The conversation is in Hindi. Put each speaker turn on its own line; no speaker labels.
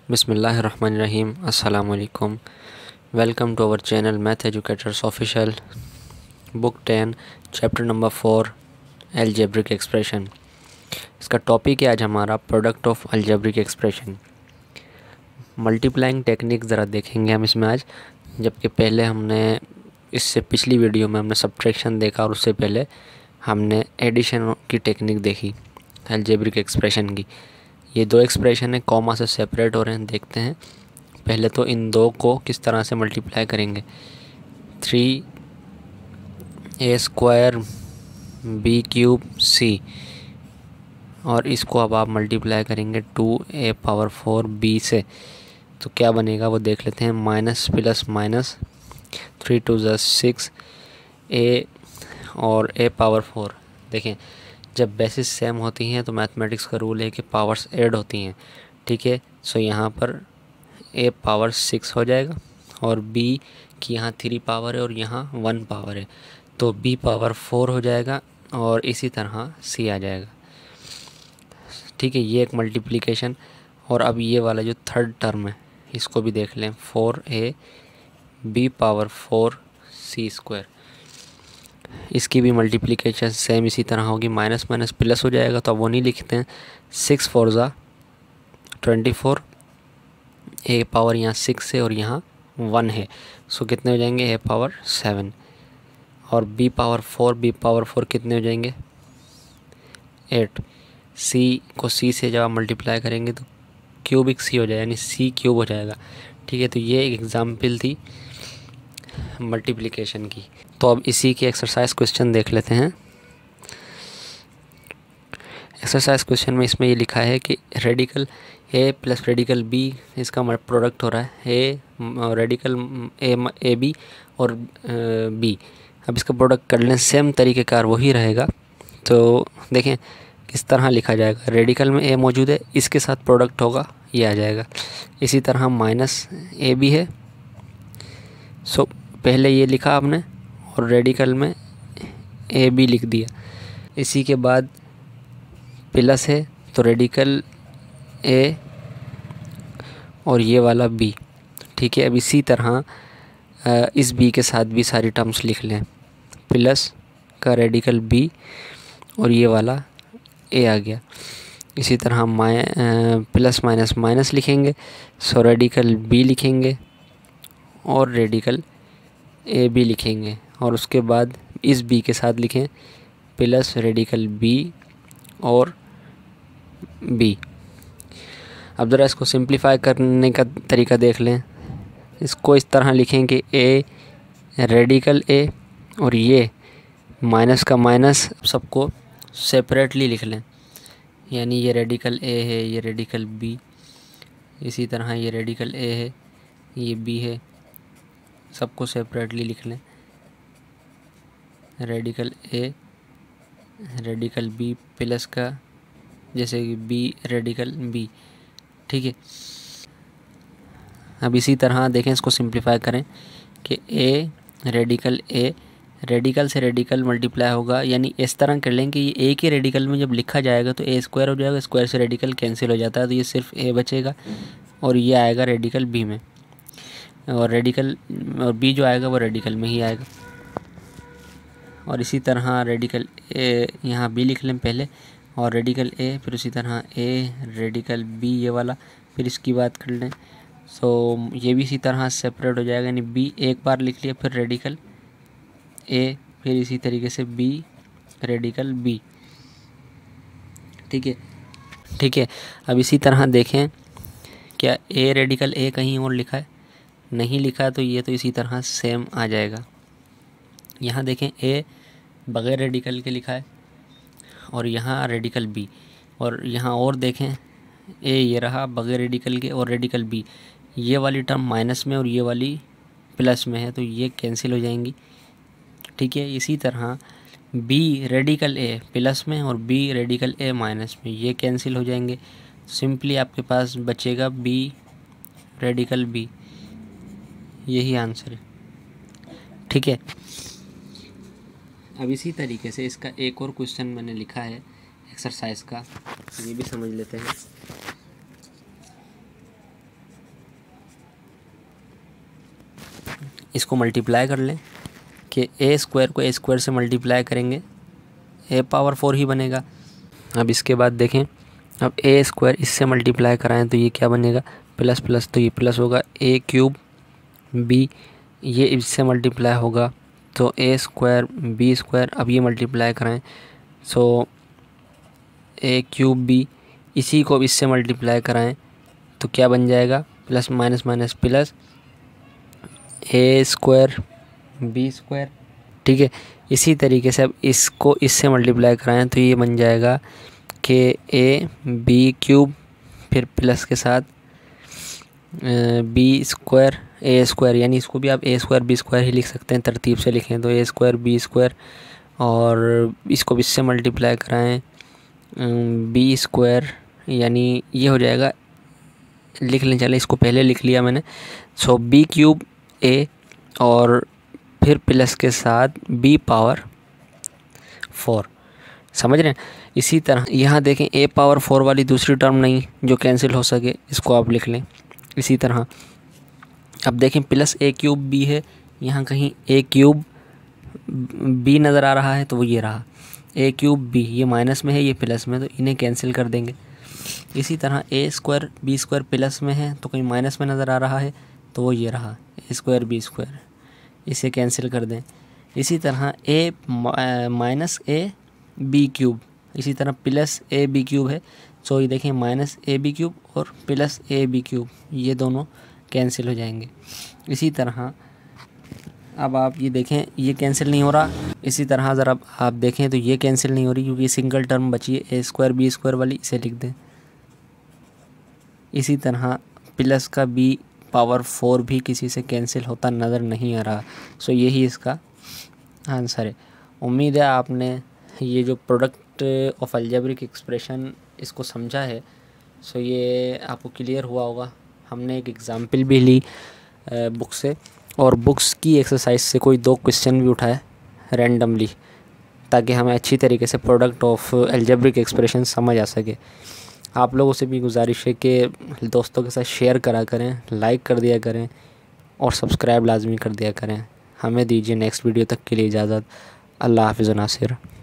बिस्मिल्लाहिर्रहमानिर्रहीम। अस्सलाम वालेकुम। Welcome to our channel math educators official. Book 10 chapter number 4 algebraic expression. इसका टॉपिक है आज हमारा product of algebraic expression. Multiplying technique ज़रा देखेंगे हम इसमें आज, जबकि पहले हमने इससे पिछली वीडियो में हमने सब्ट्रैक्शन देखा और उससे पहले हमने एडिशन की टेक्निक देखी अलजेब्रिक एक्सप्रेशन की। ये दो एक्सप्रेशन है, कॉमा से सेपरेट हो रहे हैं। देखते हैं पहले तो इन दो को किस तरह से मल्टीप्लाई करेंगे। 3a² b³ c और इसको अब आप मल्टीप्लाई करेंगे 2a⁴ b से, तो क्या बनेगा वो देख लेते हैं। माइनस प्लस माइनस 3 2 6 a और a⁴। देखें जब बेसिस सेम होती हैं तो मैथमेटिक्स का रूल है कि पावर्स ऐड होती हैं। ठीक है, सो यहाँ पर a⁴ हो जाएगा और b की यहाँ 3 पावर है और यहाँ 1 पावर है, तो b⁴ हो जाएगा और इसी तरह c आ जाएगा। ठीक है, ये एक मल्टीप्लिकेशन। और अब ये वाला जो थर्ड टर्म है इसको भी देख लें, 4a b⁴ c²। इसकी भी मल्टीप्लिकेशन सेम इसी तरह होगी। माइनस माइनस प्लस हो जाएगा, तो अब वो नहीं लिखते हैं। 6 4 24, a पावर यहाँ 6 है और यहाँ 1 है, सो कितने हो जाएंगे a⁴ और b⁴ कितने हो जाएंगे 8। c को c से जब आप मल्टीप्लाई करेंगे तो क्यूबिक c हो जाएगा, यानी c³ हो जाएगा। ठीक है, तो ये एक एग्जाम्पल थी मल्टीप्लिकेशन की। तो अब इसी के एक्सरसाइज क्वेश्चन देख लेते हैं। एक्सरसाइज क्वेश्चन में इसमें ये लिखा है कि radical a plus radical b इसका प्रोडक्ट हो रहा है रेडिकल a b और b। अब इसका प्रोडक्ट कर लें, सेम तरीक़ेकार वही रहेगा। तो देखें किस तरह लिखा जाएगा। रेडिकल में a मौजूद है, इसके साथ प्रोडक्ट होगा, ये आ जाएगा। इसी तरह माइनस a भी है, सो पहले ये लिखा आपने और रेडिकल में ए बी लिख दिया। इसी के बाद प्लस है तो रेडिकल ए और ये वाला बी। ठीक है, अब इसी तरह इस बी के साथ भी सारी टर्म्स लिख लें। प्लस का रेडिकल बी और ये वाला ए आ गया। इसी तरह प्लस माइनस माइनस लिखेंगे, सो रेडिकल बी लिखेंगे और रेडिकल ए बी लिखेंगे। और उसके बाद इस बी के साथ लिखें प्लस रेडिकल बी और बी। अब ज़रा इसको सिंप्लीफाई करने का तरीका देख लें। इसको इस तरह लिखें कि ए रेडिकल ए और ये माइनस का माइनस सबको सेपरेटली लिख लें, यानी ये रेडिकल ए है, ये रेडिकल बी, इसी तरह ये रेडिकल ए है, ये बी है, सबको सेपरेटली लिख लें। Radical A radical B plus का जैसे कि बी रेडिकल बी। ठीक है, अब इसी तरह देखें, इसको सिंप्लीफाई करें कि ए रेडिकल से रेडिकल मल्टीप्लाई होगा, यानी इस तरह कर लें कि ये ए के रेडिकल में जब लिखा जाएगा तो a² हो जाएगा, स्क्वायर से रेडिकल कैंसिल हो जाता है, तो ये सिर्फ a बचेगा और ये आएगा रेडिकल बी में, और रेडिकल और बी जो आएगा वो रेडिकल में ही आएगा। और इसी तरह रेडिकल ए यहाँ बी लिख लें पहले और रेडिकल ए, फिर उसी तरह ए रेडिकल बी ये वाला, फिर इसकी बात कर लें। सो ये भी इसी तरह सेपरेट हो जाएगा, यानी बी एक बार लिख लिया, फिर रेडिकल ए, फिर इसी तरीके से बी रेडिकल बी। ठीक है, अब इसी तरह देखें क्या ए रेडिकल ए कहीं और लिखा है, नहीं लिखा, तो ये तो इसी तरह सेम आ जाएगा। यहाँ देखें ए बग़ैर रेडिकल के लिखा है और यहाँ रेडिकल बी, और यहाँ और देखें ए ये रहा बग़ैर रेडिकल के और रेडिकल बी, ये वाली टर्म माइनस में और ये वाली प्लस में है, तो ये कैंसिल हो जाएंगी। ठीक है, इसी तरह बी रेडिकल ए प्लस में और बी रेडिकल ए माइनस में, ये कैंसिल हो जाएंगे। सिंपली आपके पास बचेगा बी रेडिकल बी, यही आंसर है। ठीक है, अब इसी तरीके से इसका एक और क्वेश्चन मैंने लिखा है एक्सरसाइज का, ये भी समझ लेते हैं। इसको मल्टीप्लाई कर लें कि ए स्क्वायर को ए स्क्वायर से मल्टीप्लाई करेंगे ए पावर 4 ही बनेगा। अब इसके बाद देखें, अब ए स्क्वायर इससे मल्टीप्लाई कराएं तो ये क्या बनेगा, प्लस प्लस, तो ये प्लस होगा ए क्यूब बी, ये इससे मल्टीप्लाई होगा तो ए स्क्वायर बी स्क्वायर। अब ये मल्टीप्लाई कराएं सो ए क्यूब बी, इसी को इससे मल्टीप्लाई कराएं तो क्या बन जाएगा, plus minus minus plus A square B square. ठीक है, इसी तरीके से अब इसको इससे मल्टीप्लाई कराएं तो ये बन जाएगा कि ए बी क्यूब फिर प्लस के साथ बी स्क्वायर ए स्क्वायर, यानी इसको भी आप ए स्क्वायर बी स्क्वायर ही लिख सकते हैं, तरतीब से लिखें तो ए स्क्वायर बी स्क्वायर, और इसको इससे मल्टीप्लाई कराएं बी स्क्वायर, यानी ये हो जाएगा, लिख लें, चले इसको पहले लिख लिया मैंने। सो बी क्यूब ए और फिर प्लस के साथ बी पावर 4, समझ रहे हैं। इसी तरह यहाँ देखें ए पावर 4 वाली दूसरी टर्म नहीं जो कैंसिल हो सके, इसको आप लिख लें। इसी तरह अब देखें प्लस ए क्यूब बी है, यहाँ कहीं ए क्यूब बी नज़र आ रहा है तो वो ये रहा ए क्यूब बी, ये माइनस में है ये प्लस में, तो इन्हें कैंसिल कर देंगे। इसी तरह A square B square plus में है तो कहीं माइनस में नज़र आ रहा है तो वो ये रहा ए स्क्वायर बी स्क्वायर, इसे कैंसिल कर दें। इसी तरह A minus A B cube, इसी तरह प्लस ए बी क्यूब है, सो ये देखें माइनस ए बी क्यूब और प्लस ए बी क्यूब, ये दोनों कैंसिल हो जाएंगे। इसी तरह अब आप ये देखें ये कैंसिल नहीं हो रहा, इसी तरह ज़रा आप देखें तो ये कैंसिल नहीं हो रही क्योंकि सिंगल टर्म बची है ए स्क्वायर बी स्क्वायर वाली, इसे लिख दें। इसी तरह प्लस का बी पावर 4 भी किसी से कैंसिल होता नज़र नहीं आ रहा, सो यही इसका आंसर है। उम्मीद है आपने ये जो प्रोडक्ट ऑफ अलजेब्रिक एक्सप्रेशन इसको समझा है, सो ये आपको क्लियर हुआ होगा। हमने एक एग्ज़ाम्पल भी ली बुक से, और बुक्स की एक्सरसाइज से कोई 2 क्वेश्चन भी उठाए रैंडमली, ताकि हमें अच्छी तरीके से प्रोडक्ट ऑफ अलजेब्रिक एक्सप्रेशन समझ आ सके। आप लोगों से भी गुजारिश है कि दोस्तों के साथ शेयर करा करें, लाइक कर दिया करें और सब्सक्राइब लाजमी कर दिया करें। हमें दीजिए नेक्स्ट वीडियो तक के लिए इजाज़त। अल्लाह हाफ़िज़ नासिर।